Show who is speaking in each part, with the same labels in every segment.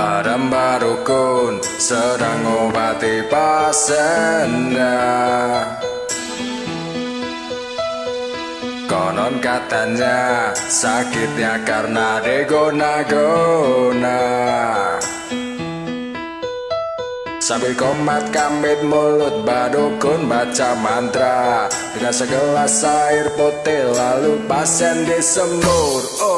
Speaker 1: Aramba rukun sedang ngobati pasenda. Konon katanya sakitnya karena digona-gona. Sambil komat kamit mulut badukun baca mantra dengan segelas air putih lalu pasien disemur.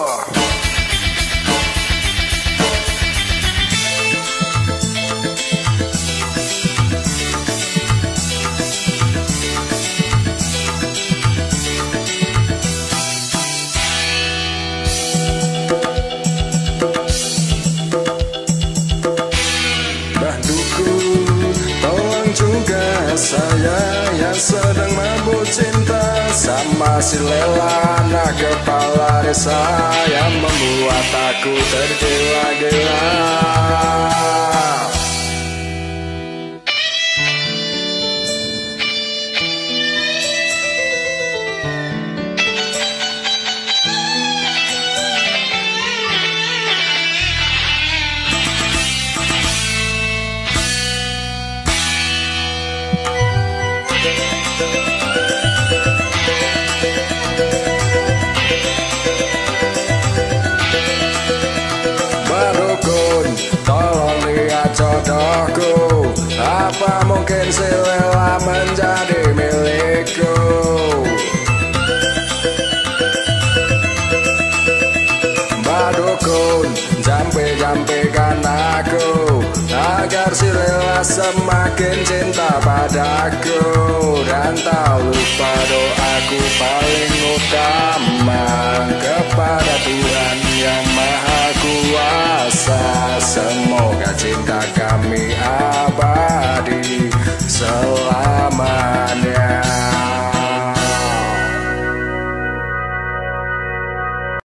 Speaker 1: Saya yang sedang mabuk cinta sama si Lela, anak kepala desa yang membuat aku tergila-gila. Tolong lihat jodohku, apa mungkin si Lela menjadi milikku? Mbak Dukun, jampi-jampikan aku agar si Lela semakin cinta padaku. Dan tak lupa doaku paling utama kepada Tuhan yang Maha Kuasa. Semoga cinta kami